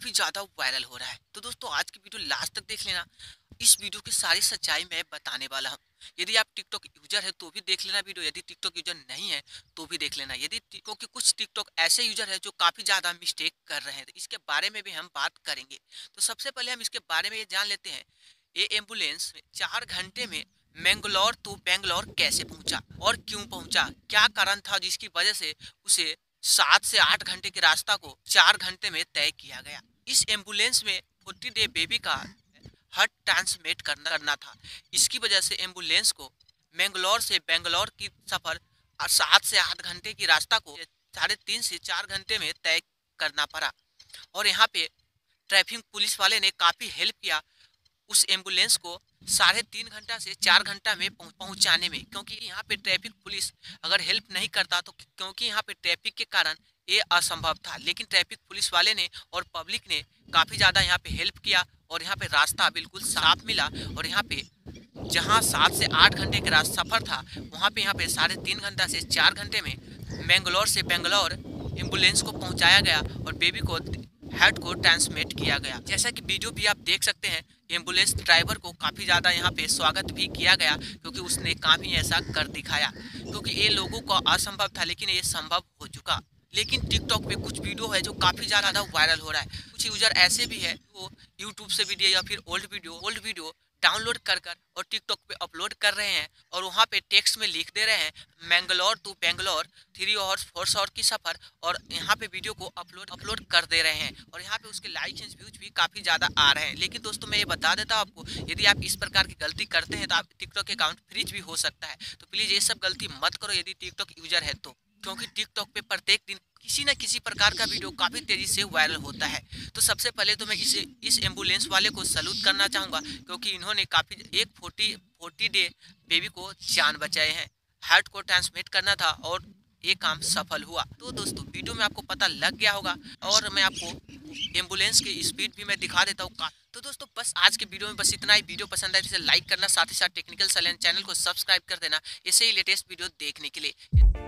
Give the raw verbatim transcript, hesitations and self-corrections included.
काफी ज्यादा वायरल हो रहा है। तो दोस्तों आज की वीडियो लास्ट तक देख लेना। इस वीडियो की सारी सच्चाई मैं बताने वाला हूँ। यदि आप टिकटॉक यूजर है तो भी देख लेना वीडियो, यदि टिकटॉक यूजर नहीं है तो भी देख लेना। यदि क्योंकि कुछ टिकटॉक ऐसे यूजर है जो काफी ज्यादा मिस्टेक कर रहे हैं, तो इसके बारे में भी हम बात करेंगे। तो सबसे पहले हम इसके बारे में ये जान लेते हैं, ये एम्बुलेंस चार घंटे में मैंगलोर टू बेंगलोर कैसे पहुंचा और क्यों पहुंचा, क्या कारण था जिसकी वजह से उसे सात से आठ घंटे के रास्ता को चार घंटे में तय किया गया। इस एम्बुलेंस में फोर्टी डे बेबी का हार्ट ट्रांसमिट करना करना था। इसकी वजह से एम्बुलेंस को मैंगलोर से बेंगलोर की सफर सात से आठ घंटे की रास्ता को साढ़े तीन से चार घंटे में तय करना पड़ा। और यहाँ पे ट्रैफिक पुलिस वाले ने काफी हेल्प किया उस एम्बुलेंस को साढ़े तीन घंटा से चार घंटा में पहुंचाने में, क्योंकि यहाँ पे ट्रैफिक पुलिस अगर हेल्प नहीं करता तो क्योंकि यहाँ पे ट्रैफिक के कारण ये असंभव था। लेकिन ट्रैफिक पुलिस वाले ने और पब्लिक ने काफ़ी ज़्यादा यहाँ पे हेल्प किया और यहाँ पे रास्ता बिल्कुल साफ मिला। और यहाँ पे जहाँ सात से आठ घंटे का रास्ता सफ़र था, वहाँ पे यहाँ पे साढ़े तीन घंटा से चार घंटे में मैंगलोर से बेंगलोर एम्बुलेंस को पहुँचाया गया और बेबी को हेड को ट्रांसमिट किया गया। जैसा कि वीडियो भी आप देख सकते हैं, एम्बुलेंस ड्राइवर को काफ़ी ज़्यादा यहाँ पे स्वागत भी किया गया, क्योंकि उसने काम ही ऐसा कर दिखाया। क्योंकि ये लोगों को असंभव था लेकिन ये संभव हो चुका। लेकिन टिकटॉक पे कुछ वीडियो है जो काफ़ी ज़्यादा वायरल हो रहा है। कुछ यूजर ऐसे भी है जो यूट्यूब से वीडियो या फिर old video old video download कर कर और टिकटॉक पे अपलोड कर रहे हैं और वहाँ पे टेक्स्ट में लिख दे रहे हैं Mangalore to Bangalore three hours four hour की सफ़र, और यहाँ पे वीडियो को अपलोड अपलोड कर दे रहे हैं और यहाँ पे उसके लाइक्स एंड व्यूज भी काफ़ी ज़्यादा आ रहे हैं। लेकिन दोस्तों मैं ये बता देता हूँ आपको, यदि आप इस प्रकार की गलती करते हैं तो आप टिकटॉक अकाउंट फ्रीज भी हो सकता है। तो प्लीज़ ये सब गलती मत करो यदि टिकटॉक यूजर है तो, क्योंकि टिकटॉक पे प्रत्येक दिन किसी न किसी प्रकार का वीडियो काफ़ी तेज़ी से वायरल होता है। तो सबसे पहले तो मैं इस इस एम्बुलेंस वाले को सैल्यूट करना चाहूँगा, क्योंकि इन्होंने काफ़ी एक फोर्टी फोर्टी डे बेबी को जान बचाए हैं। हार्ट को ट्रांसमिट करना था और ये काम सफल हुआ। तो दोस्तों वीडियो में आपको पता लग गया होगा और मैं आपको एम्बुलेंस की स्पीड भी मैं दिखा देता हूँ। तो दोस्तों बस आज के वीडियो में बस इतना ही। वीडियो पसंद आए तो इसे लाइक करना, साथ ही साथ टेक्निकल सैलेंस चैनल को सब्सक्राइब कर देना ऐसे ही लेटेस्ट वीडियो देखने के लिए।